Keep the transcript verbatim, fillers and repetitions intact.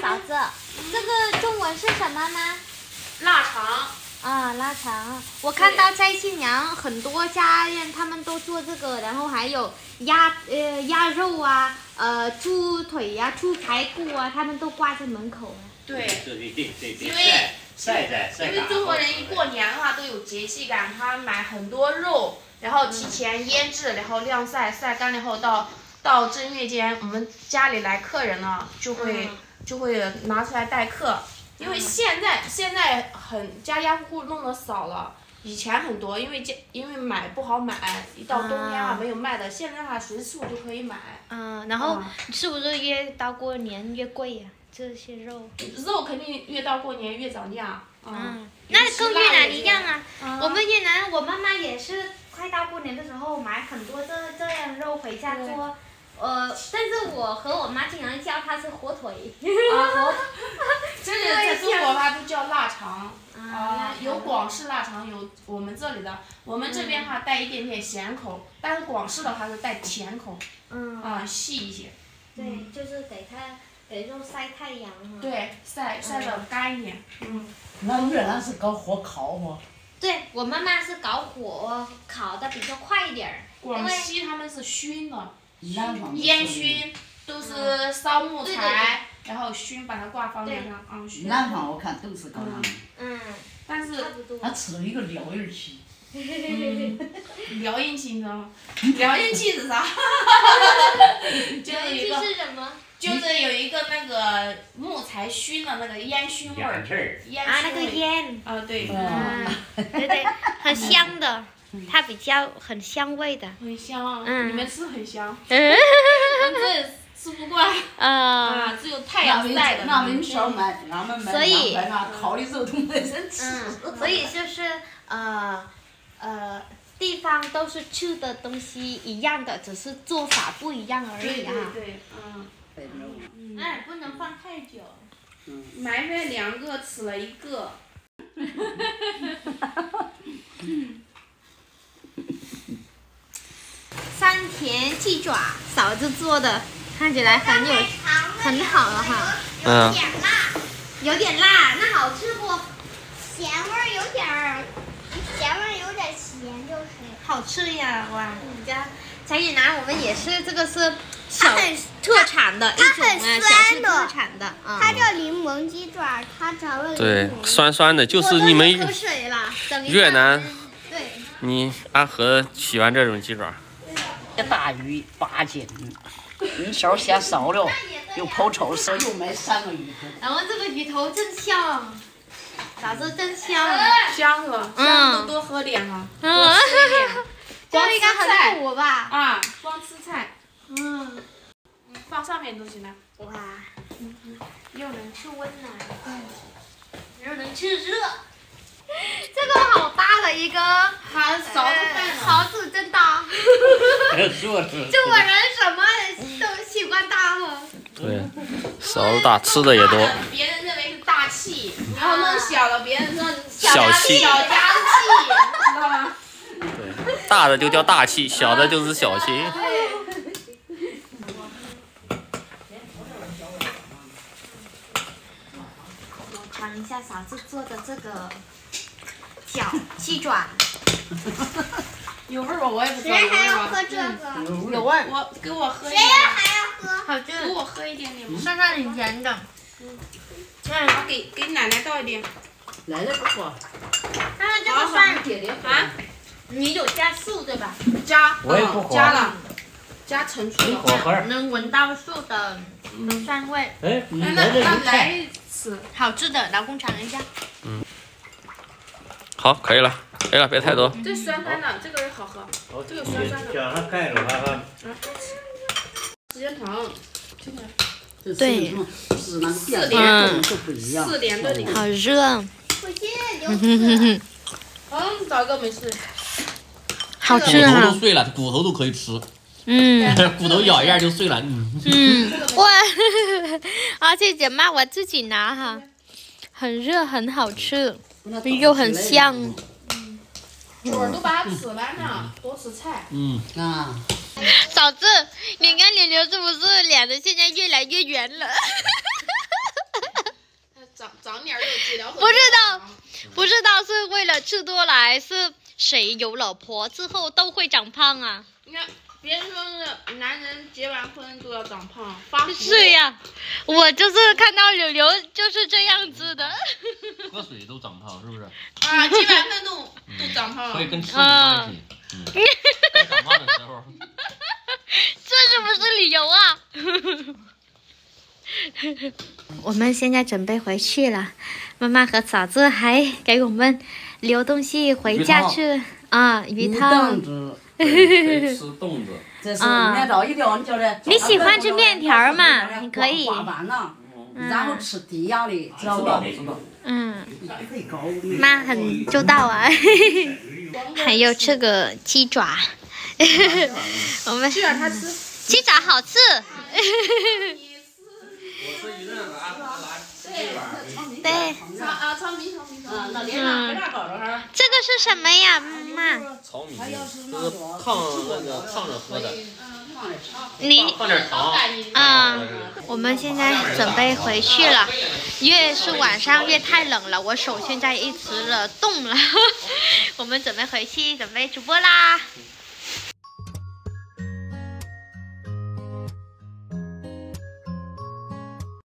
嫂子，这个中文是什么呢？ 腊肠。 啊，腊肠。我看到在新阳很多家人他们都做这个，然后还有鸭呃鸭肉啊，呃猪腿呀、啊、猪排骨啊，他们都挂在门口了。 对， 对对对对， 因为晒在晒因为中国人一过年的话都有节气感，他买很多肉，然后提前腌制，然后晾晒，晒干了以后到到正月间，我们家里来客人呢，就会、嗯、就会拿出来待客。因为现在、嗯、现在很家家户户弄的少了，以前很多，因为家因为买不好买，一到冬天啊、嗯、没有卖的，现在的话随处就可以买。 嗯，然后是不是越到过年越贵呀、啊？这些肉？ 肉肯定越到过年越涨价。嗯， 嗯那跟越南一样啊。嗯、我们越南，我妈妈也是快到过年的时候买很多这这样肉回家做。呃，但是我和我妈经常叫它是火腿。 啊，火。这个在中国它都叫腊肠。啊，有广式腊肠，有我们这里的，我们这边的话带一点点咸口，嗯、但是广式的话是带甜口。嗯。啊，细一些。 对，嗯、就是给它给肉晒太阳哈。 对，晒晒得干一点。嗯。 那越南是搞火烤不？ 对，我妈妈是搞火烤的比较快一点儿。 广西他们是熏的。 烟熏都是烧木材，然后熏把它挂方面上，嗯，熏。 南方我看都是搞那个。 嗯。但是他吃了一个疗愈气。 嗯。疗愈气你知道吗？疗愈气是啥？ 就是一个。是什么？ 就是有一个那个木材熏的那个烟熏味儿。 烟啊，那个烟。 啊，对。 嗯。对对，很香的。它比较很香味的， 很香，嗯，你们吃很香， 嗯， 我们这吃不惯， 啊， 只有太阳晒的， 那门票买，俺们买， 所以烤的肉都没人吃， 嗯，所以就是呃呃地方都是吃的东西一样的，只是做法不一样而已啊， 对对，嗯， 嗯，哎，不能放太久， 嗯，买回两个吃了一个， 山田鸡爪，嫂子做的，看起来很有很好了哈。 嗯。 有点辣，有点辣，那好吃不？ 咸味儿有点儿，咸味儿有点咸就是。 好吃呀，哇！你家柴以南我们也是，这个是小特产的一种啊，小吃特产的啊。 它叫柠檬鸡爪，它找了对，酸酸的，就是你们越南。 对。 你阿和喜欢这种鸡爪。 大鱼八斤，一勺先烧了，又泡潮湿，又买三个鱼头。 然后这个鱼头真香，嫂子真香， 香是吧？香都多喝点哈，多吃一点。 光吃菜苦吧？ 啊，光吃菜。嗯。放上面都行了。 哇，又能去温暖，嗯，又能去热。这个好大的一个， 它勺子大， 勺子真大。中国人什么都喜欢大哈。 对，勺子大，吃的也多。 别人认为是大气，然后弄小了，别人说小气， 小家子气，知道吗？ 对，大的就叫大气，小的就是小气。 我尝一下嫂子做的这个。小鸡爪， 有味儿吧？我也不知道。 谁还要喝这个？ 有味儿。 我给我喝一点。 谁还要喝？ 好吃。 给我喝一点点。 酸酸挺甜的。 嗯。嗯，给给奶奶倒一点。 奶奶不喝。 但是这个蒜啊， 你有加醋对吧？ 加。 我也不喝。 加了。加陈醋了。 能闻到醋的酸味。 哎，你那那来吃。 好吃的，老公尝一下。 嗯。好，可以了，可以了，别太多。 这酸酸的，这个也好喝。这个酸酸的。 叫他盖着哈哈。 时间长，这个。 对。 四连都不一样。 四连的你。 好热。 我现在流水。 嗯，找个没事。 好吃啊！ 骨头都碎了，骨头都可以吃。 嗯。 骨头咬一下就碎了。 嗯。嗯，哇！而且姐妈我自己拿哈，很热，很好吃。又很香， 嗯，嘴儿都把它吃完了，多吃菜。 嗯啊， 嫂子，你看柳柳是不是脸的现在越来越圆了？ 长长点肉治疗。 不知道，不知道是为了吃多了，还是谁有老婆之后都会长胖啊？ 你看，别人说是男人结完婚都要长胖，发福。 是呀，我就是看到柳柳就是这样子的。 喝水都长胖，是不是？ 啊，结完婚都都长胖了。 所以跟吃没关系。嗯，该长胖的时候。 这是不是理由啊？我们现在准备回去了，妈妈和嫂子还给我们留东西回家吃啊，鱼汤。 可以吃冻子。 这是面条一条，你叫的。 你喜欢吃面条嘛？你可以。 挂完了，然后吃底样的，知道吧？ 嗯，妈很周到啊。还有这个鸡爪，我们去让他吃。 鸡爪好吃。对。 啊，炒米炒米炒。 嗯，那脸上没啥搞着哈。 这个是什么呀，妈？ 炒米，这是烫那个烫着喝的。 你放点糖。 啊，我们现在准备回去了。越是晚上越太冷了，我手现在一直了冻了。我们准备回去，准备直播啦。